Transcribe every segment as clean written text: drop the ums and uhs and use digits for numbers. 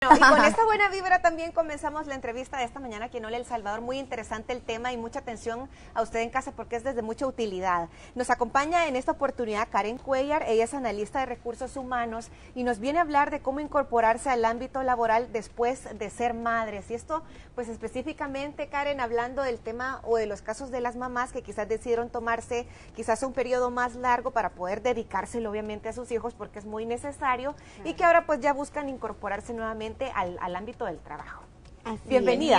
Bueno, y con esta buena vibra también comenzamos la entrevista de esta mañana aquí en Hola El Salvador. Muy interesante el tema y mucha atención a usted en casa porque es desde mucha utilidad. Nos acompaña en esta oportunidad Karen Cuellar, ella es analista de recursos humanos y nos viene a hablar de cómo incorporarse al ámbito laboral después de ser madres. Y esto, pues específicamente, Karen, hablando del tema o de los casos de las mamás que quizás decidieron tomarse quizás un periodo más largo para poder dedicárselo obviamente a sus hijos porque es muy necesario, y que ahora pues ya buscan incorporarse nuevamente al ámbito del trabajo. Así Bienvenida.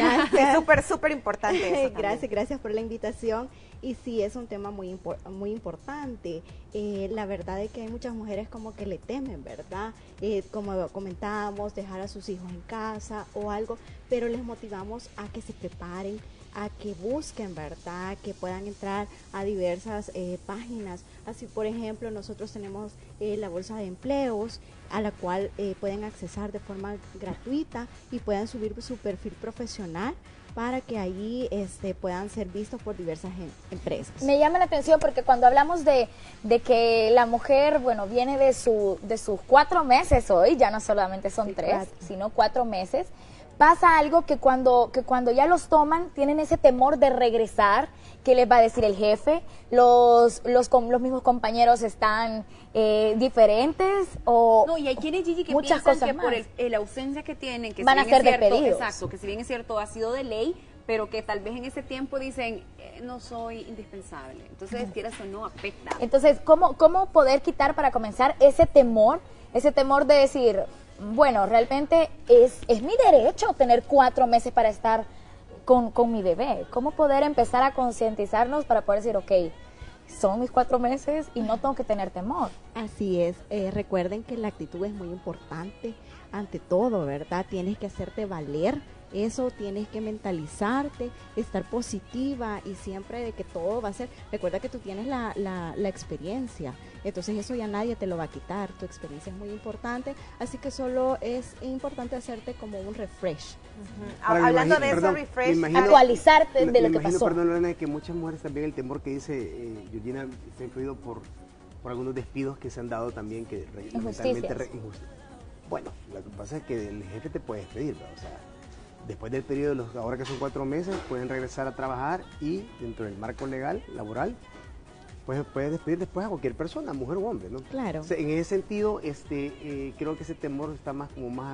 Es súper importante eso. Gracias por la invitación. Y sí, es un tema muy importante. La verdad es que hay muchas mujeres como que le temen, ¿verdad? Como comentábamos, dejar a sus hijos en casa o algo, pero les motivamos a que se preparen, a que busquen, ¿verdad? Que puedan entrar a diversas páginas. Así, por ejemplo, nosotros tenemos la bolsa de empleos, a la cual pueden accesar de forma gratuita y puedan subir su perfil profesional para que ahí puedan ser vistos por diversas empresas. Me llama la atención porque cuando hablamos de que la mujer, bueno, viene de sus 4 meses hoy, ya no solamente son 3, sino 4 meses, pasa algo que cuando ya los toman, tienen ese temor de regresar. ¿Qué les va a decir el jefe? Los mismos compañeros están diferentes o no, y hay quienes, Gigi, que muchas piensan cosas que más. por la ausencia que tienen, que van si a bien ser es cierto, despedidos. exacto, que si bien es cierto ha sido de ley, pero que tal vez en ese tiempo dicen no soy indispensable, entonces quieras o no afecta. Entonces, ¿cómo poder quitar para comenzar ese temor de decir, bueno, realmente es mi derecho tener 4 meses para estar con mi bebé? ¿Cómo poder empezar a concientizarnos para poder decir, ok, son mis 4 meses y no tengo que tener temor? Así es, recuerden que la actitud es muy importante ante todo, ¿verdad? Tienes que hacerte valer, eso tienes que mentalizarte, estar positiva y siempre de que todo va a ser, recuerda que tú tienes la experiencia, entonces eso ya nadie te lo va a quitar, tu experiencia es muy importante, así que solo es importante hacerte como un refresh. Hablando de ese refresh, actualizarte de lo que pasó. Perdón, Lorena, que muchas mujeres también el temor que dice Georgina está influido por algunos despidos que se han dado también que injusticias. Bueno, lo que pasa es que el jefe te puede despedir, ¿verdad? O sea, después del periodo, ahora que son 4 meses, pueden regresar a trabajar y dentro del marco legal, laboral, pues puedes despedir después a cualquier persona, mujer o hombre, ¿no? Claro. O sea, en ese sentido, creo que ese temor está más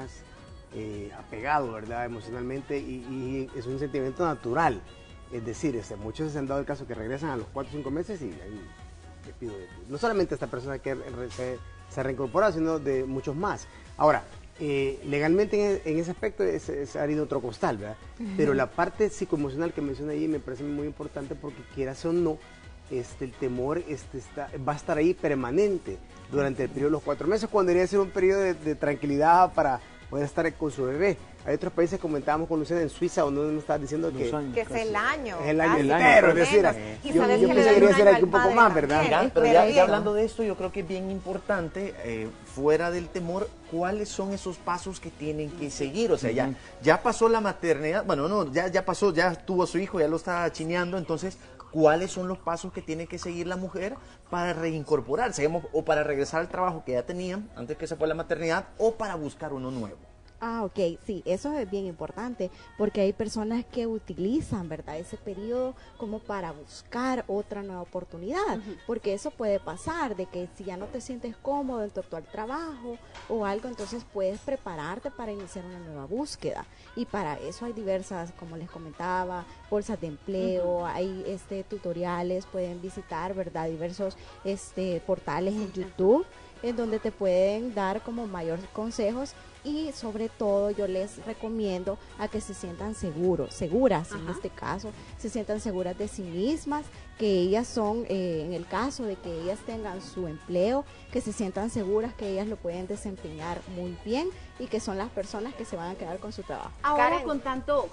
apegado, ¿verdad? Emocionalmente y es un sentimiento natural. Es decir, muchos se han dado el caso que regresan a los 4 o 5 meses y ahí despido. No solamente esta persona que se reincorpora, sino de muchos más. Ahora, legalmente en ese aspecto se ha habido otro costal, ¿verdad? Pero la parte psicoemocional que menciona ahí me parece muy importante porque quieras o no, el temor va a estar ahí permanente durante el periodo de los 4 meses, cuando debería ser un periodo de tranquilidad para poder estar con su bebé. Hay otros países, comentábamos con Luciana, en Suiza, donde nos estaba diciendo que es el año. Es el año entero, es decir, yo pensé que debería ser aquí un poco más, ¿verdad? Mira, pero ya hablando de esto, yo creo que es bien importante, fuera del temor, cuáles son esos pasos que tienen que seguir. O sea, ya pasó la maternidad, bueno, no, ya pasó, ya tuvo a su hijo, ya lo está chineando, entonces, ¿cuáles son los pasos que tiene que seguir la mujer para reincorporarse, digamos, o para regresar al trabajo que ya tenían antes que se fue la maternidad, o para buscar uno nuevo? Ah, ok, sí, eso es bien importante porque hay personas que utilizan, ¿verdad?, ese periodo como para buscar otra nueva oportunidad, porque eso puede pasar, de que si ya no te sientes cómodo en tu actual trabajo o algo, entonces puedes prepararte para iniciar una nueva búsqueda, y para eso hay diversas, como les comentaba, bolsas de empleo, hay tutoriales, pueden visitar, ¿verdad?, diversos portales en YouTube en donde te pueden dar como mayores consejos. Y sobre todo yo les recomiendo a que se sientan seguras en este caso, se sientan seguras de sí mismas, que ellas son, en el caso de que ellas tengan su empleo, que se sientan seguras que ellas lo pueden desempeñar muy bien y que son las personas que se van a quedar con su trabajo. Ahora con tanta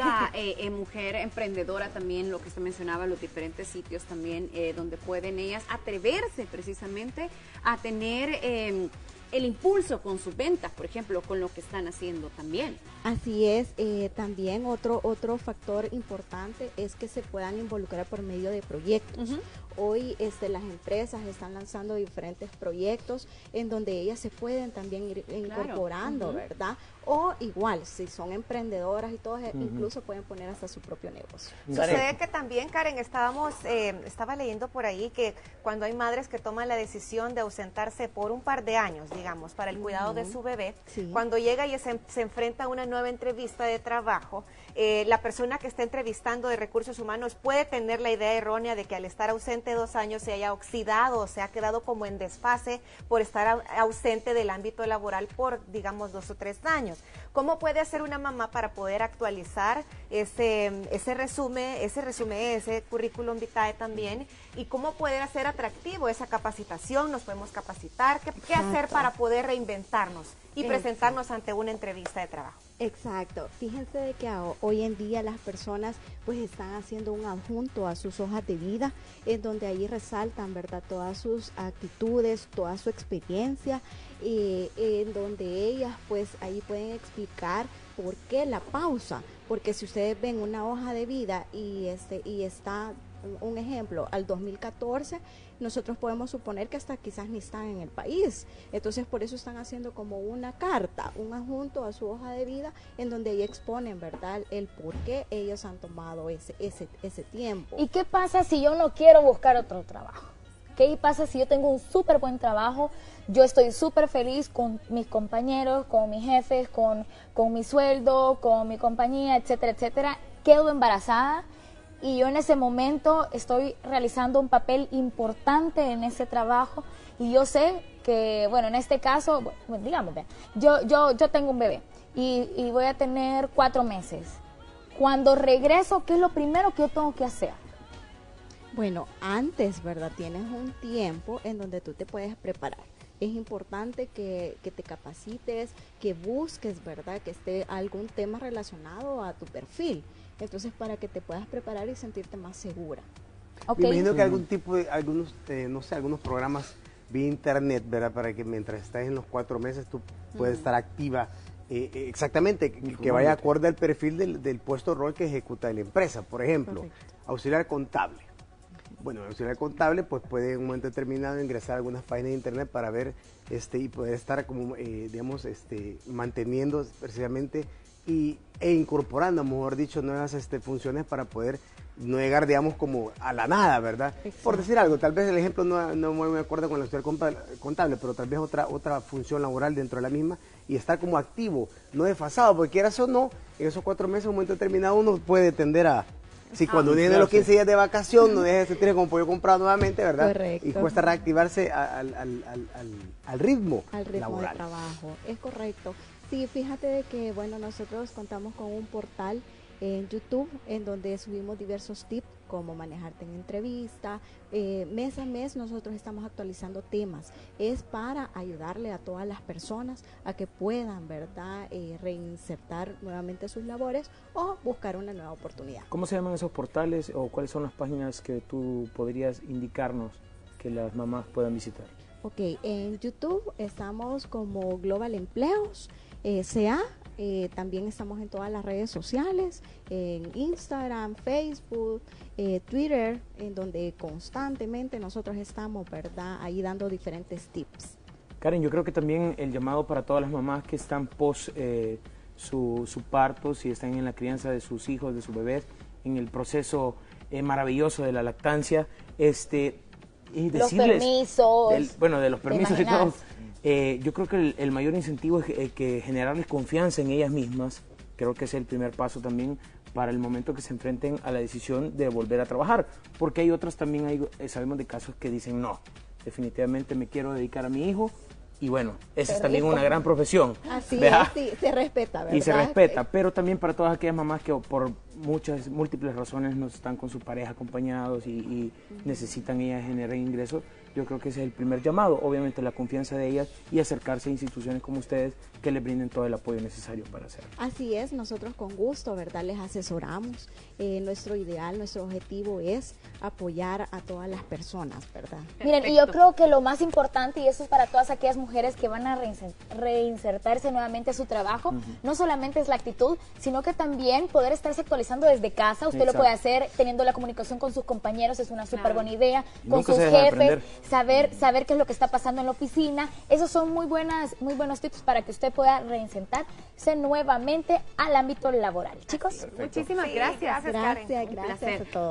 mujer emprendedora también, lo que se mencionaba, los diferentes sitios también donde pueden ellas atreverse precisamente a tener el impulso con sus ventas, por ejemplo, con lo que están haciendo también. Así es, también otro factor importante es que se puedan involucrar por medio de proyectos. Hoy las empresas están lanzando diferentes proyectos en donde ellas se pueden también ir incorporando, ¿verdad? O igual, si son emprendedoras y todo, incluso pueden poner hasta su propio negocio. Sucede que también, Karen, estaba leyendo por ahí que cuando hay madres que toman la decisión de ausentarse por un par de años, digamos, para el cuidado de su bebé, cuando llega y se enfrenta a una nueva entrevista de trabajo, la persona que está entrevistando de recursos humanos puede tener la idea errónea de que al estar ausente 2 años se haya oxidado, o se ha quedado como en desfase por estar ausente del ámbito laboral por, digamos, 2 o 3 años. ¿Cómo puede hacer una mamá para poder actualizar ese currículum vitae también? ¿Y cómo poder hacer atractivo esa capacitación? ¿Nos podemos capacitar? ¿Qué hacer para poder reinventarnos y presentarnos ante una entrevista de trabajo? Exacto. Fíjense de que hoy en día las personas pues están haciendo un adjunto a sus hojas de vida, en donde ahí resaltan, ¿verdad?, todas sus actitudes, toda su experiencia, en donde ellas pues ahí pueden explicar por qué la pausa, porque si ustedes ven una hoja de vida y está un ejemplo al 2014, nosotros podemos suponer que hasta quizás ni están en el país. Entonces por eso están haciendo como una carta, un adjunto a su hoja de vida, en donde ahí exponen, ¿verdad?, el por qué ellos han tomado ese tiempo. ¿Y qué pasa si yo no quiero buscar otro trabajo? ¿Qué pasa si yo tengo un súper buen trabajo? Yo estoy súper feliz con mis compañeros, con mis jefes, con mi sueldo, con mi compañía, etcétera, etcétera. Quedo embarazada y yo en ese momento estoy realizando un papel importante en ese trabajo y yo sé que, bueno, en este caso, bueno, digamos, yo tengo un bebé y voy a tener 4 meses. Cuando regreso, ¿qué es lo primero que yo tengo que hacer? Bueno, antes, ¿verdad?, tienes un tiempo en donde tú te puedes preparar. Es importante que te capacites, que busques, ¿verdad?, que esté algún tema relacionado a tu perfil. Entonces, para que te puedas preparar y sentirte más segura. Me imagino que algunos programas vía internet, ¿verdad?, para que mientras estás en los 4 meses tú puedes estar activa. Exactamente, que vaya acorde al perfil del puesto rol que ejecuta la empresa. Por ejemplo, auxiliar contable. Bueno, el auxiliar contable pues puede en un momento determinado ingresar a algunas páginas de internet para ver y poder estar como digamos manteniendo precisamente e incorporando, mejor dicho, nuevas funciones para poder no llegar, digamos, como a la nada, ¿verdad? Exacto. Por decir algo, tal vez el ejemplo no me acuerdo con el auxiliar contable, pero tal vez otra función laboral dentro de la misma y estar como activo, no desfasado, porque quieras o no, en esos 4 meses, en un momento determinado, uno puede tender a... Si cuando vienen los 15 días de vacación no deja de sentir como pollo comprado nuevamente, ¿verdad? Correcto. Y cuesta reactivarse al ritmo laboral. De trabajo, es correcto. Sí, fíjate de que, bueno, nosotros contamos con un portal en YouTube en donde subimos diversos tips como manejarte en entrevista. Mes a mes nosotros estamos actualizando temas. Es para ayudarle a todas las personas a que puedan, ¿verdad?, reinsertar nuevamente sus labores o buscar una nueva oportunidad. ¿Cómo se llaman esos portales o cuáles son las páginas que tú podrías indicarnos que las mamás puedan visitar? Ok, en YouTube estamos como Global Empleos SA. También estamos en todas las redes sociales, en Instagram, Facebook, Twitter, en donde constantemente nosotros estamos, ¿verdad?, ahí dando diferentes tips. Karen, yo creo que también el llamado para todas las mamás que están post su parto, si están en la crianza de sus hijos, de sus bebés, en el proceso maravilloso de la lactancia, y decirles... Los permisos. De los permisos y todo. Yo creo que el mayor incentivo es que generarles confianza en ellas mismas. Creo que es el primer paso también para el momento que se enfrenten a la decisión de volver a trabajar, porque hay otras también, sabemos de casos que dicen no, definitivamente me quiero dedicar a mi hijo, y bueno, esa es también una gran profesión. Así es, sí, se respeta, ¿verdad? Y se respeta, pero también para todas aquellas mamás que por múltiples razones no están con su pareja acompañados y necesitan ellas generar ingresos. Yo creo que ese es el primer llamado, obviamente la confianza de ellas y acercarse a instituciones como ustedes que les brinden todo el apoyo necesario para hacerlo. Así es, nosotros con gusto, ¿verdad?, les asesoramos. Nuestro ideal, nuestro objetivo es apoyar a todas las personas, ¿verdad? Miren, y yo creo que lo más importante, y eso es para todas aquellas mujeres que van a reinsertarse nuevamente a su trabajo, no solamente es la actitud, sino que también poder estarse actualizando empezando desde casa, usted lo puede hacer teniendo la comunicación con sus compañeros, es una súper buena idea, con sus jefes, saber qué es lo que está pasando en la oficina. Esos son muy buenos tips para que usted pueda reinsentarse nuevamente al ámbito laboral. Chicos, muchísimas gracias. Gracias a todos.